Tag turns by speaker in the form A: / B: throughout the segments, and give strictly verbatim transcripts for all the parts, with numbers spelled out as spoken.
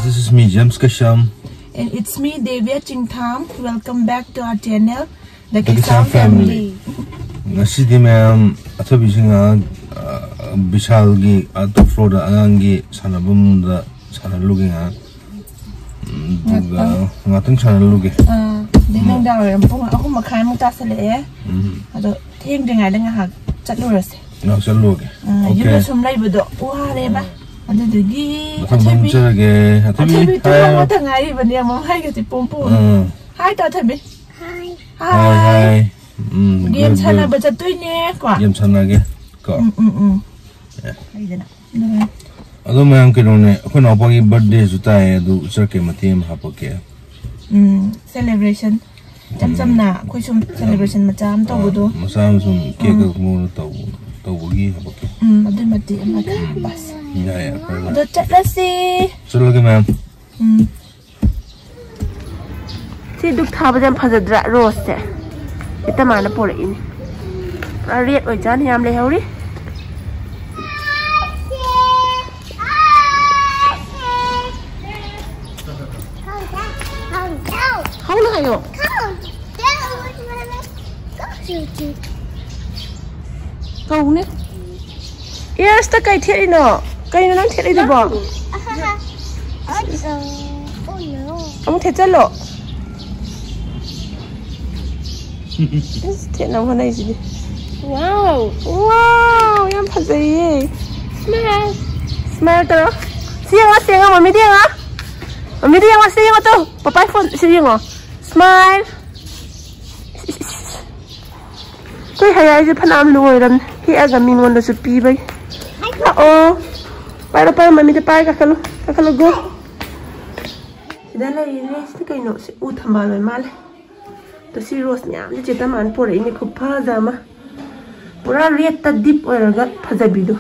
A: this is me, James Keisham.
B: And it's me, Devia Chingtham. Welcome back to our channel, the Keisham family.
A: Ngasi di ma'am Athoibi singa Bishal gi top floor da angi sanabum da sanalugi nga. Duga ngatang sanalugi.
B: Ah, dinang daw rin po ako makain mo tasa le eh. Ado ting dinga dinga ha Chatlure se.
A: No Chatlure.
B: Ah, yun sum lai bodo. Wah le ba. Ado dugi.
A: Athoibi chage
B: Athoibi to mo ta ngai ba niya mo hai ka ti pompo. Hi to Athoibi. Hi.
A: Hi hi.
B: Game sana ba Chatlure ne kwa.
A: Game sana ge. Ko.
B: Mm mm. Yeah. Ai dana.
A: Ado mayam kilone Enaopagi birthday jutai adu cirke matim hapoke.
B: Hmm, celebration. Jam jam na Keisham celebration macam to bodo.
A: Masam sum cake mo to to bugi hapoke.
B: Hmm, adu mati maga bas.
A: Ya ya.
B: Adu Chatlure si.
A: Chalo ge ma'am.
B: Hmm. Si duk tha ba jam phajadra rose se. Ita mana pore ini. Red oi jan yam le hauri. How na yo? Kau ne? Yes, ta kai thiet ino. Kai na nang thiet i bo. Ông thiet cha lo. Thiet nào hôm nay gì? Wow. Wow, yam phazai ye. Smile. Smile to. Siang ah, siang ah, mami dia ah. Mami dia ah, siang ah tu. Papa phone siang ah. Smile. Tôi hay ai chứ phân am lùi rồi, khi ai gặp mình còn được chụp pi vậy. Oh, bay đâu bay mà mình đi bay cả khalo, cả khalo go. Thì đây là ini, cái cái nó sẽ út thầm vào mal. Tôi xí rose nhá, thì chỉ tao ăn poré ini khúc pha ra mà. Pura red ta deep rồi gắt pha ra bidu.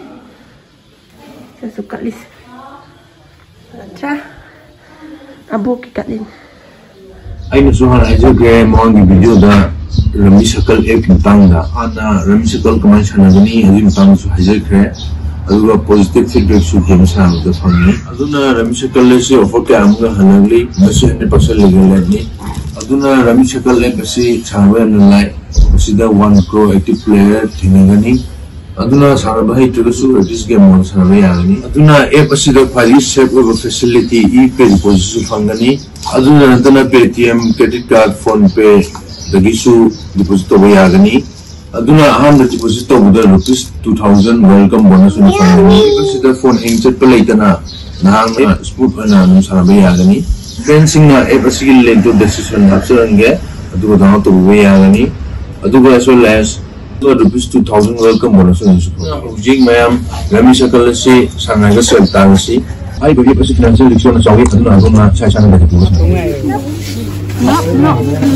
B: Saya suka lis. Cha, abu kita lin.
A: Aina suhan aja ke mohon di video da Rami Circle app tentang da ana Rami Circle kemana sana gini hari tentang su hajar kre aduga positive feedback su game sana da phangni aduna Rami Circle le se offer ke amga hanagli mase one hundred percent legal ni aduna Rami Circle app se chawe nalai sida one crore active player thinagani aduna sara bahai tusu this game mon sana yagani aduna app sida file save over facility e pay deposit fangani aduna nantana Paytm credit card phone pay dagisu deposit to yagani aduna aham deposit to buda rupees two thousand welcome bonus ni fangani sida phone hang chat pe laitana nang sport ana num sana yagani fencing na app sigil link to decision hapsarange aduga down to yagani aduga as well as rupees two thousand welcome bonus ni jing mayam Rami Circle se sana ga sel ta si ai bagi pasi financial risk na sawi aduna aduna chai sana ga tu no no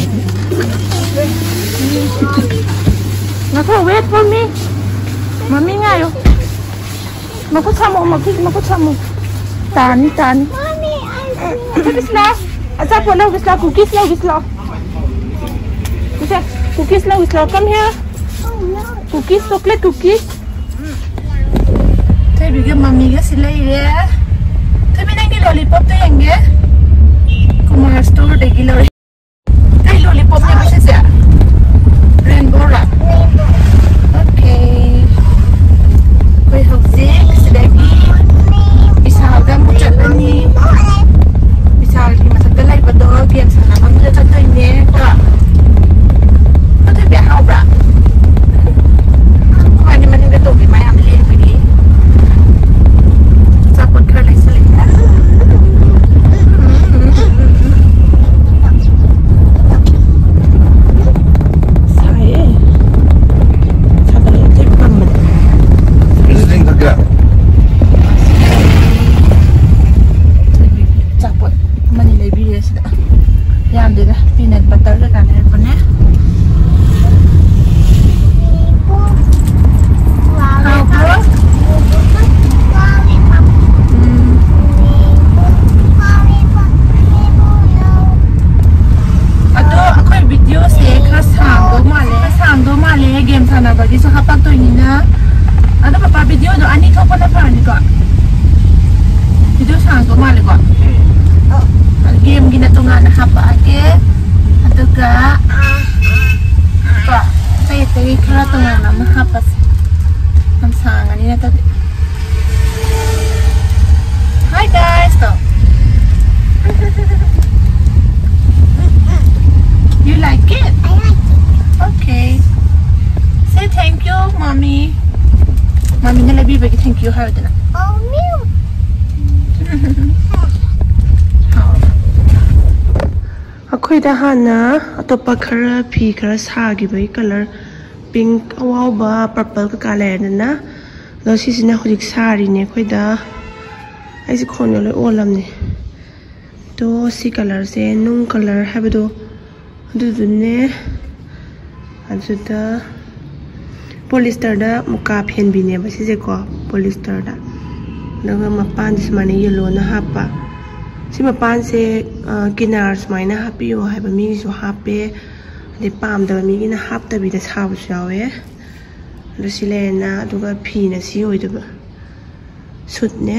A: Macha, wait for me. Mami ngayo. Makucha mo, makucha mo. Tani, tani. Mami, I Tapos na. Asa po na, wisla, cookies na, wisla. Wisla, cookies na, wisla. Come here. Cookies, chocolate cookies. Tay bigyan mami ga sila ire. Tay binangi lollipop to yang ge. Kumar store de gilo. Tay lollipop niya ba siya? Rainbow wrap. Okay. Koi hauzik sedagi. Bisa agak muncul ni. Bisa lagi masa telai pada game sana. Kamu dah contoh ini. Tak. Kau tu biar hau berak. Kau ni mana dia tu biar main ambil lagi. Support kau lagi sekali.
B: Jadi kira tengah nama apa sih? Samsangan ini tadi. Hi guys, tuh. You like it? I like it. Okay. Say thank you, mommy. Mommy na lebih bagi thank you hari na. Oh, meow. Aku dah hana atau pakar pi kara sagi bagi color pink awal ba purple ke color na. Lalu sisi na kudik sari ni aku dah. Aisi kono le olam ni. To si color se nung color have do. Do do ne. Adu dah. Polyester dah muka pen bini apa sih ko polyester dah. Dengan mapan di mana yellow na apa. Si mapan se kinar semana happy yo hai bami so happy. Di pam dah bami kina hap tapi dah sahab siapa ya. Lalu si lena tu kan pi na si yo itu ba. Sud ne.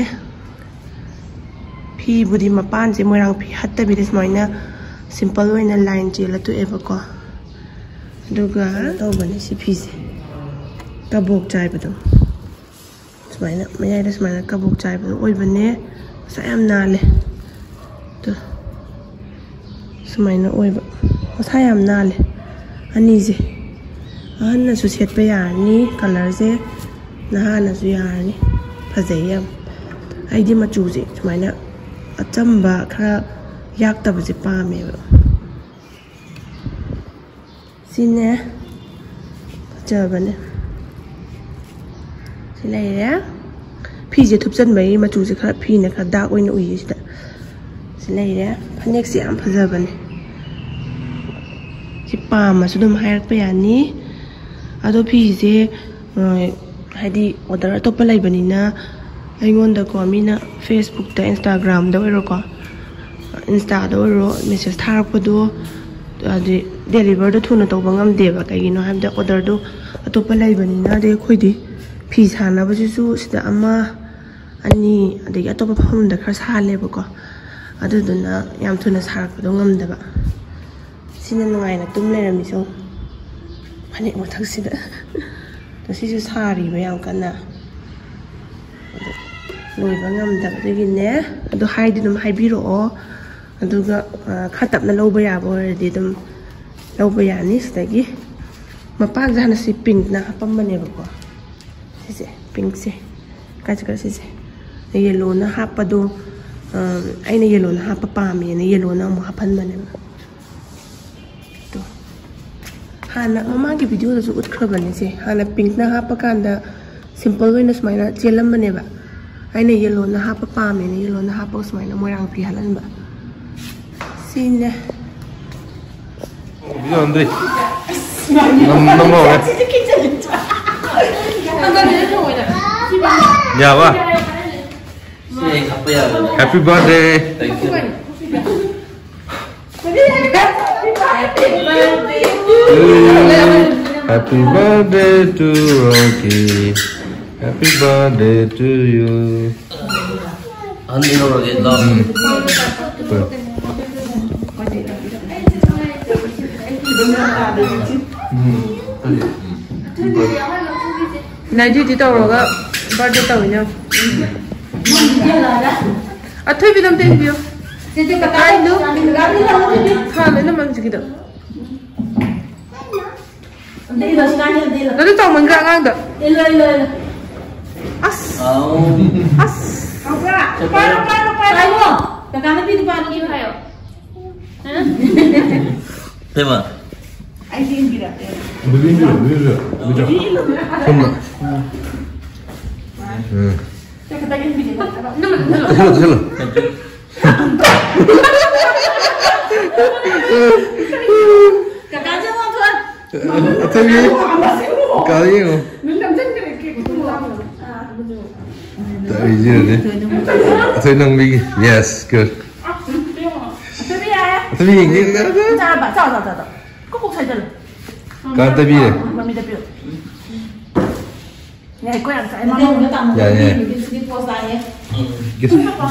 B: Pi budi mapan se morang pi hatta tapi dah semana simple way na line je lah tu eva ko. Juga tahu bani si pi se. Kabuk cai betul. Semana, macam ada semana kabuk cai betul. Oi bener, saya am nale. Tu, semana oi be, saya am nale. Ani je, ana susiat bayar ni, color je, nah ana suyar ni, fazayam. Aidi macam je, semana, acam ba, kara yak tak berje pame. Sini, macam mana? Sini ya, pijat tupsan bayi macam tu sekarang pi nak dak win ui sudah. Sini ya, banyak sih am pazaban. Si pam sudah mahir payah ni, atau pijat, hadi order atau pelai bani na, ayon dah kami na Facebook dah Instagram dah wiro ko, Insta dah wiro message thar apa tu, adi deliver dah tu na tahu bangam deva kayak gini, ham dah order tu atau pelai bani na deh koi di. Pizza na baju tu sudah ama ani ada atau apa pun dah keras hal le bako. Ada tu na yang tu na sarak tu ngam dah ba. Sini nungai na tum le rami so. Panik matak sida. Tu sisi sari ba yang kana. Loi ba ngam dah tu gini. Ado hai di dum hai biro o. Ado ga khatap na lau ba ya bo di dum lau ba ya ni sedagi. Mapak dah na si pink na apa mana bako. Sisi pink sih, kaca kaca sisi. Yellow na apa do, ay na yellow na apa pami, na yellow na mau hapan mana. Tu, hana mama ki video tu ut kerban ni sih, hana pink na apa kan dah simple way na semai na jelam mana ba. Ay na yellow na apa pami, na yellow na apa semai na morang pihalan ba. Sini.
A: Video Andre. Nam nam mau ya. Ya wah. Happy birthday.
C: Thank you.
A: Happy birthday to Rocky. Happy birthday to you.
C: Andi no lagi dah.
B: Này đi đi tàu rồi cơ, bao nhiêu tàu nhá? Athoibi làm thế gì vậy? Ai nữa? Thà lấy nó mang gì đó? Nó đi tàu mình ra ngang đó. As, as.
C: Thế mà.
A: Begini dulu, begini dulu, begini. Sama. Hello, hello.
B: Kakak aja mau tuan.
A: Athoibi. Kali ini. Tak izin ni. Athoibi nang bigi. Yes, good.
B: Athoibi ya.
A: Athoibi ini.
B: Jangan pak, jangan, jangan. Kok kok saja lah.
A: Kan Athoibi ya.
B: Mami dah piot. Ni aku yang saya mahu.
A: Ya ya. Gitu.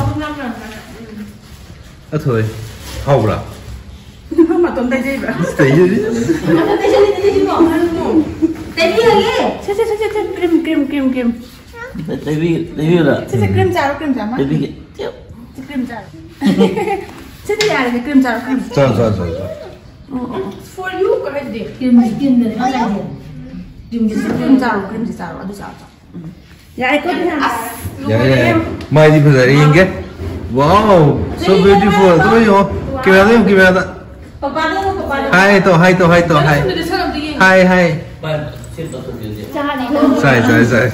A: Athoibi. Hau lah.
B: Mà tuần tay gì vậy?
A: Tay gì?
B: Tay gì? Tay gì? Tay đi lagi. Saya saya saya saya krim krim krim krim.
C: Tapi tapi lah.
B: Saya krim jar krim jar mah.
C: Tapi tiap.
B: Krim jar. Saya tidak ada krim jar krim.
A: Jar jar jar.
B: For you kau ada krim krim dah lagi. Krim krim jar krim jar ada jar. Ya ikut ni.
A: Ya ya. Mai di pasar ini ke? Wow, so beautiful. Tu yo. Gimana yo gimana?
B: Papa tu papa.
A: Hai to hai to hai to hai. Hai hai. Sai sai sai.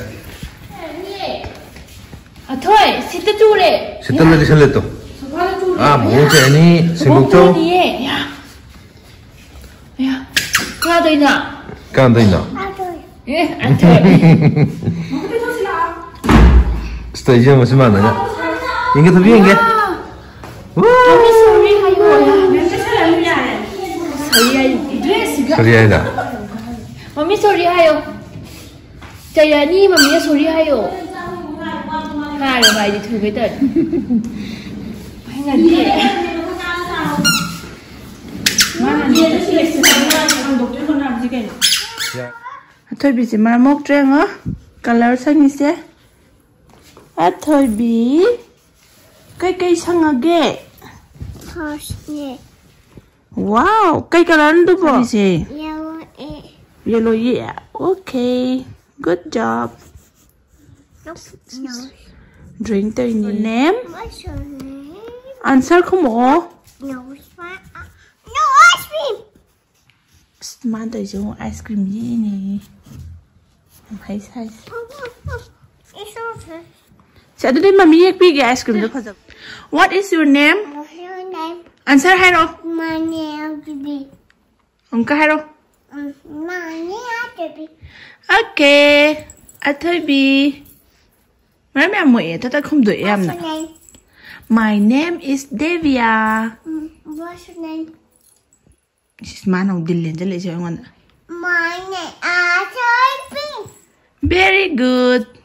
D: Athoibi, situ Toure.
A: Situ lagi sel tu. Ah, mau je ni sibuk tu.
D: Ya. Ya. Kau ada ina.
A: Kan tu ina.
D: Eh, Athoibi.
A: Stage macam mana ya? Ingat tu ingat.
D: Kami sorry hayo ya.
A: Sorry ada.
D: Mami sorry hayo. Jaya ni mami sorry hayo. Ha, rồi mày đi thử cái tận. Hay là đi. Mà đi nó sẽ lấy cái độc chứ không làm gì cái nào.
B: Athoibi chỉ mà mốc trăng á. Color sang như thế. Athoibi. Cái cây sang à ghê. Wow, cây color nó đúng gì?
E: Yellow.
B: Yellow yeah. Okay. Good job.
E: No.
B: Drink tới your name.
E: What's your name?
B: Answer không bỏ.
E: No, no ice cream.
B: Mà tới chỗ ice cream gì nè. Không thấy sai.
E: It's over.
B: Sẽ đến mà mình biết cái ice cream được không? What is your name?
E: What's your name?
B: Answer hay đâu?
E: My name is Baby.
B: Không có hay đâu.
E: Um, my name is Baby.
B: Okay. Athoibi. Mà mẹ muội ta ta không đuổi em nè. My name is Devia.
E: Um, what's your name?
B: She's man of Dylan. Jale siya yung ano.
E: My name is Athoibi.
B: Very good.